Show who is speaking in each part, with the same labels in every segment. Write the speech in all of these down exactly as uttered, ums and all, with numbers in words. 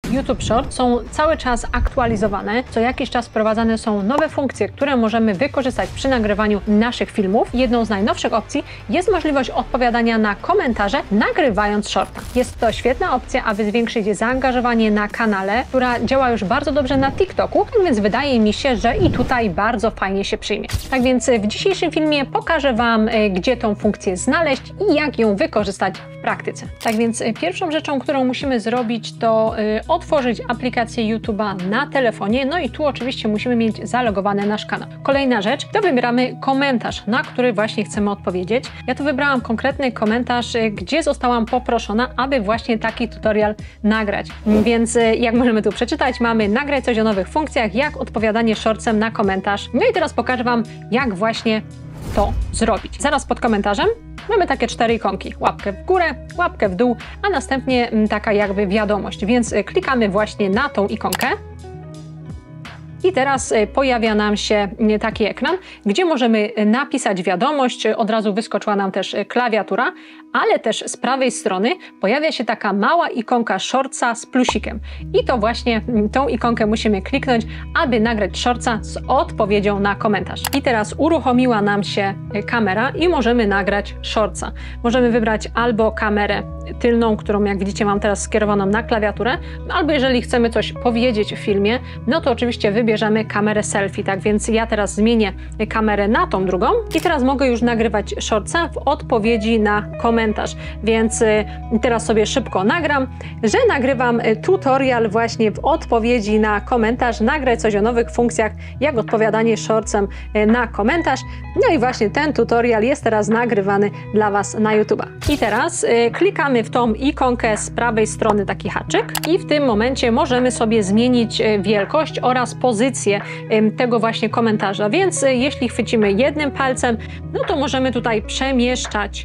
Speaker 1: YouTube Short są cały czas aktualizowane. Co jakiś czas wprowadzane są nowe funkcje, które możemy wykorzystać przy nagrywaniu naszych filmów. Jedną z najnowszych opcji jest możliwość odpowiadania na komentarze, nagrywając shorta. Jest to świetna opcja, aby zwiększyć zaangażowanie na kanale, która działa już bardzo dobrze na TikToku, tak więc wydaje mi się, że i tutaj bardzo fajnie się przyjmie. Tak więc w dzisiejszym filmie pokażę Wam, gdzie tą funkcję znaleźć i jak ją wykorzystać w praktyce. Tak więc pierwszą rzeczą, którą musimy zrobić, to y, otworzyć aplikację YouTube'a na telefonie, no i tu oczywiście musimy mieć zalogowany nasz kanał. Kolejna rzecz, to wybieramy komentarz, na który właśnie chcemy odpowiedzieć. Ja tu wybrałam konkretny komentarz, y, gdzie zostałam poproszona, aby właśnie taki tutorial nagrać. Więc y, jak możemy tu przeczytać, mamy nagrać coś o nowych funkcjach, jak odpowiadanie shortsem na komentarz. No i teraz pokażę Wam, jak właśnie to zrobić. Zaraz pod komentarzem mamy takie cztery ikonki. Łapkę w górę, łapkę w dół, a następnie taka jakby wiadomość. Więc klikamy właśnie na tą ikonkę. I teraz pojawia nam się taki ekran, gdzie możemy napisać wiadomość. Od razu wyskoczyła nam też klawiatura, ale też z prawej strony pojawia się taka mała ikonka shortsa z plusikiem. I to właśnie tą ikonkę musimy kliknąć, aby nagrać shortsa z odpowiedzią na komentarz. I teraz uruchomiła nam się kamera i możemy nagrać shortsa. Możemy wybrać albo kamerę tylną, którą jak widzicie mam teraz skierowaną na klawiaturę, albo jeżeli chcemy coś powiedzieć w filmie, no to oczywiście wybierzemy kamerę selfie, tak więc ja teraz zmienię kamerę na tą drugą i teraz mogę już nagrywać shortsa w odpowiedzi na komentarz, więc teraz sobie szybko nagram, że nagrywam tutorial właśnie w odpowiedzi na komentarz, nagrać coś o nowych funkcjach, jak odpowiadanie shortsem na komentarz, no i właśnie ten tutorial jest teraz nagrywany dla Was na YouTube'a. I teraz klikamy w tą ikonkę z prawej strony, taki haczyk, i w tym momencie możemy sobie zmienić wielkość oraz pozycję tego właśnie komentarza, więc jeśli chwycimy jednym palcem, no to możemy tutaj przemieszczać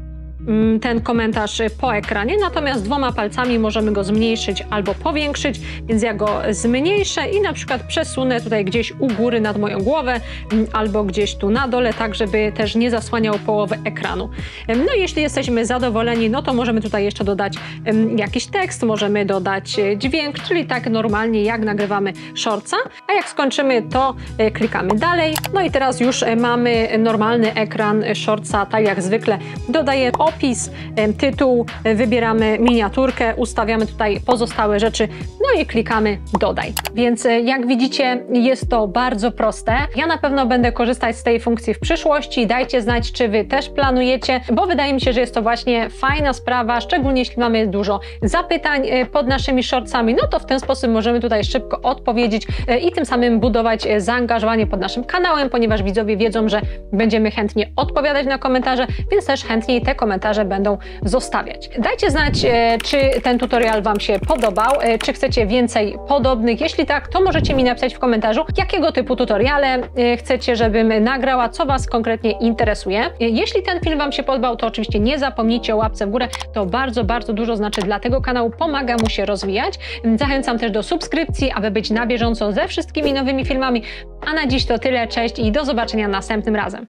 Speaker 1: ten komentarz po ekranie, natomiast dwoma palcami możemy go zmniejszyć albo powiększyć, więc ja go zmniejszę i na przykład przesunę tutaj gdzieś u góry nad moją głowę albo gdzieś tu na dole, tak żeby też nie zasłaniał połowy ekranu. No i jeśli jesteśmy zadowoleni, no to możemy tutaj jeszcze dodać jakiś tekst, możemy dodać dźwięk, czyli tak normalnie jak nagrywamy shortsa, a jak skończymy, to klikamy dalej. No i teraz już mamy normalny ekran shortsa, tak jak zwykle dodajemy opis, tytuł, wybieramy miniaturkę, ustawiamy tutaj pozostałe rzeczy, no i klikamy dodaj. Więc jak widzicie, jest to bardzo proste. Ja na pewno będę korzystać z tej funkcji w przyszłości. Dajcie znać, czy Wy też planujecie, bo wydaje mi się, że jest to właśnie fajna sprawa, szczególnie jeśli mamy dużo zapytań pod naszymi shortsami, no to w ten sposób możemy tutaj szybko odpowiedzieć i tym samym budować zaangażowanie pod naszym kanałem, ponieważ widzowie wiedzą, że będziemy chętnie odpowiadać na komentarze, więc też chętniej te komentarze będą zostawiać. Dajcie znać, czy ten tutorial Wam się podobał, czy chcecie więcej podobnych. Jeśli tak, to możecie mi napisać w komentarzu, jakiego typu tutoriale chcecie, żebym nagrała, co Was konkretnie interesuje. Jeśli ten film Wam się podobał, to oczywiście nie zapomnijcie o łapce w górę. To bardzo, bardzo dużo znaczy dla tego kanału, pomaga mu się rozwijać. Zachęcam też do subskrypcji, aby być na bieżąco ze wszystkimi nowymi filmami. A na dziś to tyle, cześć i do zobaczenia następnym razem.